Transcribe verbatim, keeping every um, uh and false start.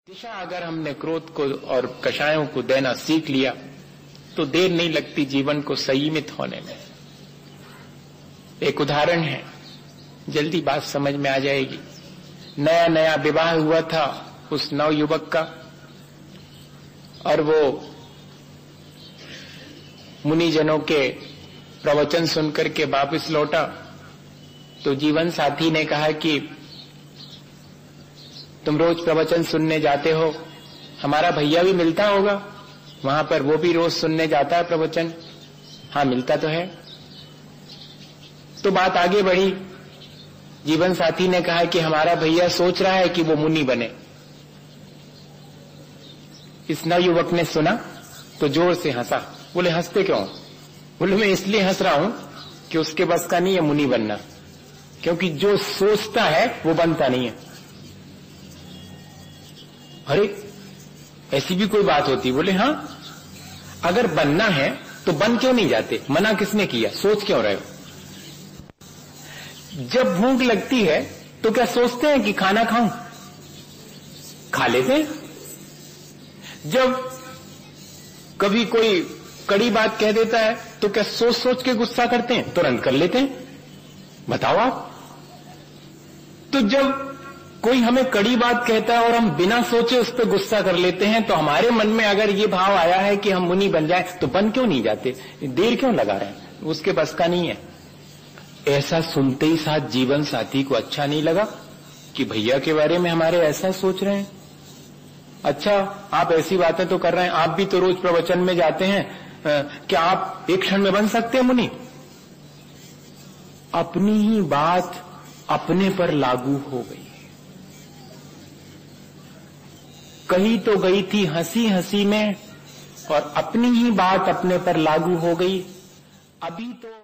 दिशा अगर हमने क्रोध को और कषायों को देना सीख लिया तो देर नहीं लगती जीवन को संयमित होने में। एक उदाहरण है, जल्दी बात समझ में आ जाएगी। नया नया विवाह हुआ था उस नव युवक का और वो मुनिजनों के प्रवचन सुनकर के वापस लौटा तो जीवन साथी ने कहा कि तुम रोज प्रवचन सुनने जाते हो, हमारा भैया भी मिलता होगा वहां पर, वो भी रोज सुनने जाता है प्रवचन। हाँ मिलता तो है। तो बात आगे बढ़ी। जीवन साथी ने कहा कि हमारा भैया सोच रहा है कि वो मुनि बने। इस नवयुवक ने सुना तो जोर से हंसा। बोले हंसते क्यों? बोले मैं इसलिए हंस रहा हूं कि उसके बस का नहीं है मुनि बनना, क्योंकि जो सोचता है वो बनता नहीं है। अरे ऐसी भी कोई बात होती? बोले हाँ, अगर बनना है तो बन क्यों नहीं जाते? मना किसने किया? सोच क्यों रहे हो? जब भूख लगती है तो क्या सोचते हैं कि खाना खाऊं? खा लेते हैं। जब कभी कोई कड़ी बात कह देता है तो क्या सोच सोच के गुस्सा करते हैं? तुरंत कर लेते हैं। बताओ आप। तो जब कोई हमें कड़ी बात कहता है और हम बिना सोचे उस पर गुस्सा कर लेते हैं, तो हमारे मन में अगर ये भाव आया है कि हम मुनि बन जाए तो बन क्यों नहीं जाते? देर क्यों लगा रहे हैं? उसके बस का नहीं है। ऐसा सुनते ही साथ जीवन साथी को अच्छा नहीं लगा कि भैया के बारे में हमारे ऐसा सोच रहे हैं। अच्छा आप ऐसी बातें तो कर रहे हैं, आप भी तो रोज प्रवचन में जाते हैं, क्या आप एक क्षण में बन सकते हैं मुनि? अपनी ही बात अपने पर लागू हो गई। कही तो गई थी हंसी हंसी में और अपनी ही बात अपने पर लागू हो गई। अभी तो